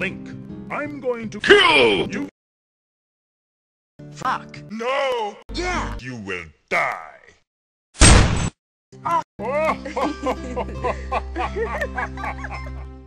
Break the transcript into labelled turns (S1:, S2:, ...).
S1: think. I'm going to kill you.
S2: Fuck.
S1: No!
S2: Yeah.
S1: You will die.